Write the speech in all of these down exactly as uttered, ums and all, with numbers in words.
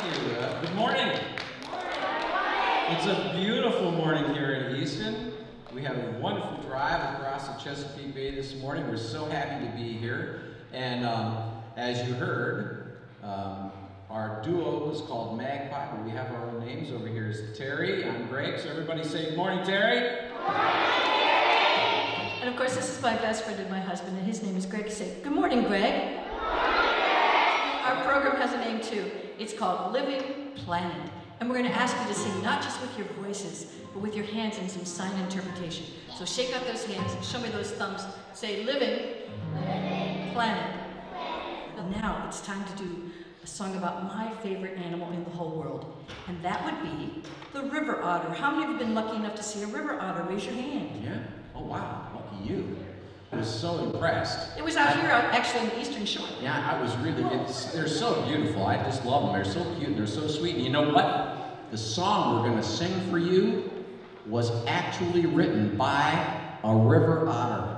you. Uh, good morning. It's a beautiful morning here in Easton. We had a wonderful drive across the Chesapeake Bay this morning. We're so happy to be here. And um, as you heard, um, our duo is called Magpie, but we have our own names. Over here is Terry. I'm Greg. So everybody say good morning, Terry. Good morning. And of course, this is my best friend and my husband, and his name is Greg. Say good morning, Greg. Good morning. Our program has a name too. It's called Living Planet. And we're going to ask you to sing not just with your voices, but with your hands in some sign interpretation. So shake out those hands, show me those thumbs, say living, living. Planet. And now it's time to do a song about my favorite animal in the whole world. And that would be the river otter. How many of you have been lucky enough to see a river otter? Raise your hand. Yeah? Oh wow, lucky you. I was so impressed. It was out I, here, actually, in the Eastern Shore. Yeah, I was really, it's, they're so beautiful. I just love them. They're so cute and they're so sweet. And you know what? The song we're going to sing for you was actually written by a river otter.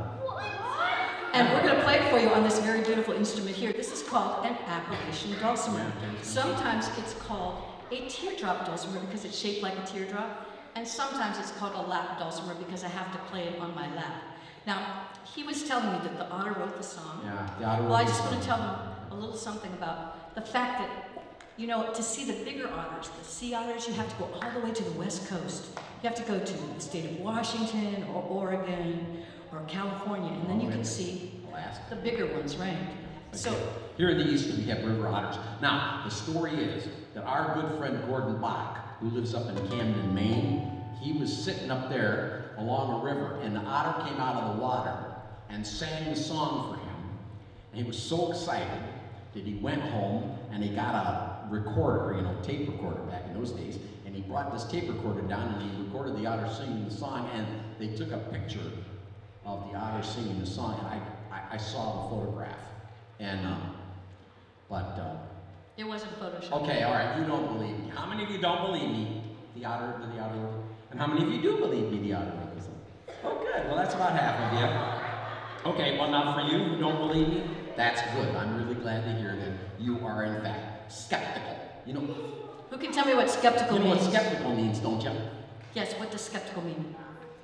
And we're going to play it for you on this very beautiful instrument here. This is called an Appalachian dulcimer. Sometimes it's called a teardrop dulcimer because it's shaped like a teardrop. And sometimes it's called a lap dulcimer because I have to play it on my lap. Now, he was telling me that the otter wrote the song. Yeah, the otter wrote Well, I the just song. want to tell him a little something about the fact that, you know, to see the bigger otters, the sea otters, you have to go all the way to the West Coast. You have to go to the state of Washington or Oregon or California, and then you can see Alaska. the bigger ones, right? Okay. So here in the East, we have river otters. Now, the story is that our good friend Gordon Bach, who lives up in Camden, Maine, he was sitting up there along a river, and the otter came out of the water and sang the song for him. And he was so excited that he went home and he got a recorder, you know, tape recorder back in those days, and he brought this tape recorder down and he recorded the otter singing the song, and they took a picture of the otter singing the song, and I, I, I saw the photograph. And, um, but, uh, it wasn't Photoshop. okay, all right, you don't believe me. How many of you don't believe me? The otter, the otter, and how many of you do believe me, the otter? Oh, good. Well, that's about half of you. Okay, well, now for you who don't believe me, that's good. I'm really glad to hear that you are, in fact, skeptical. You know, Who can tell me what skeptical you know means? what skeptical means, don't you? Yes, what does skeptical mean?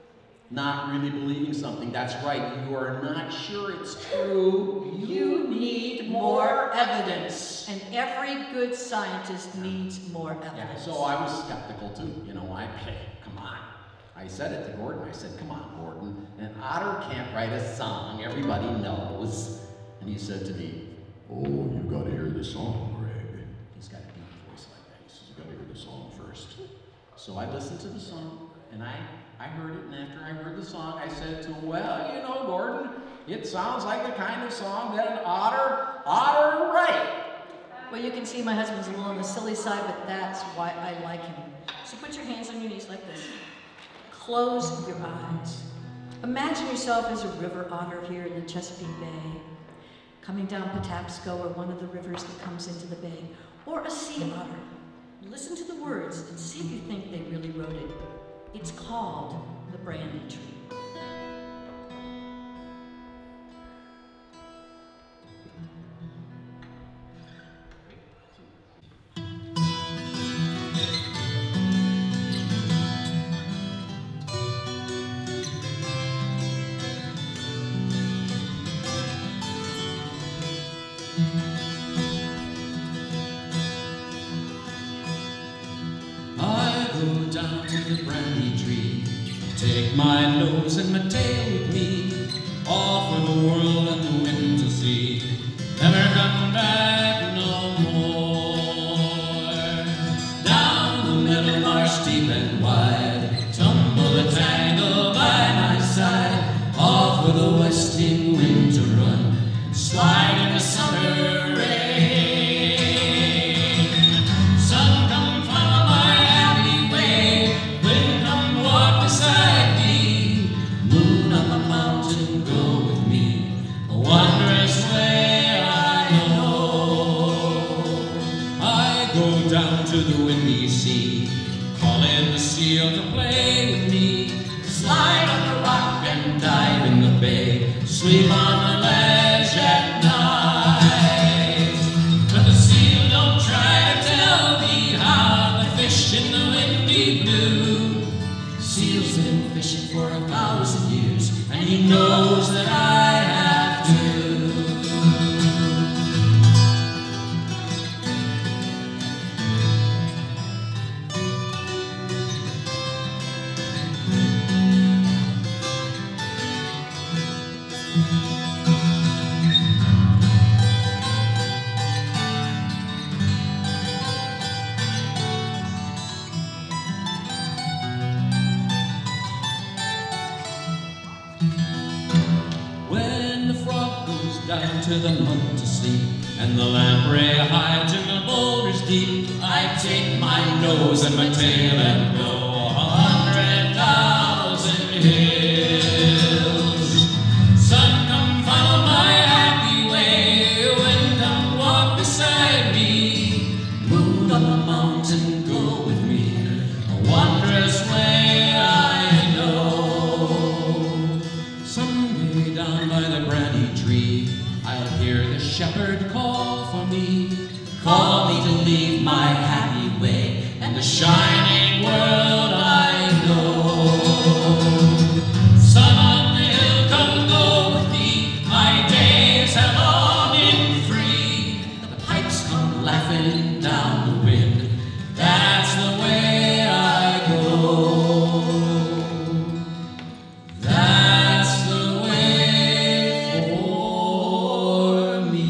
Not really believing something. That's right. You are not sure it's true. You need more evidence. And every good scientist needs more evidence. Yeah, so I was skeptical too. You know, I, hey, come on. I said it to Gordon. I said, come on, Gordon. An otter can't write a song. Everybody knows. And he said to me, oh, you gotta hear the song, Greg. He's got a deep voice like that. He says, you gotta hear the song first. So I listened to the song, and I, I heard it, and after I heard the song, I said to him, well, you know, Gordon, it sounds like the kind of song that an otter ought to write. Well, you can see my husband's a little on the silly side, but that's why I like him. So put your hands on your knees like this. Close your eyes. Imagine yourself as a river otter here in the Chesapeake Bay, coming down Patapsco or one of the rivers that comes into the bay, or a sea otter. Listen to the words and see if you think they really wrote it. It's called the Brandy Tree. I go down to the Brandy Tree, take my nose and my tail with me, all for the world and the wind to see, never come back no more. Down the middle marsh deep and wide, tumble the tangle by my side, all for the westing wind to run, and slide in the summer rain. Sun come follow my happy way, wind come walk beside me, moon on the mountain go with me, a wondrous way I know. I go down to the windy sea, calling the seal to play with me, slide on the rock and dive in the bay, sleep on the ledge at night. But the seal don't try to tell me down to the mud to sleep, and the lamprey hides in the boulders deep. I take my nose and my tail and go a hundred thousand hills. Sun, come follow my happy way, wind, come walk beside me. Moon on the mountain, go with me, a wondrous way I know. Someday down by the Brandy Tree, I'll hear the shepherd call for me. Call me to leave my happy way and the shining world I know. Sun on the hill, come go with me. My days have all been free. The pipes come laughing down the wind. That's the way I go. That's the way for me.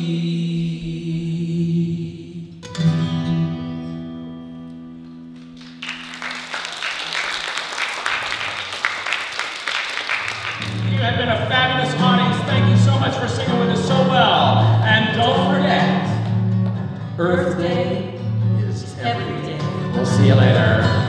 You have been a fabulous audience. Thank you so much for singing with us so well. And don't forget, Earth Day is every day. we'll see you later.